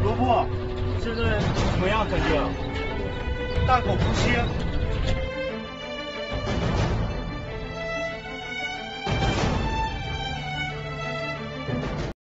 罗布，现在怎么样感觉？大口呼吸，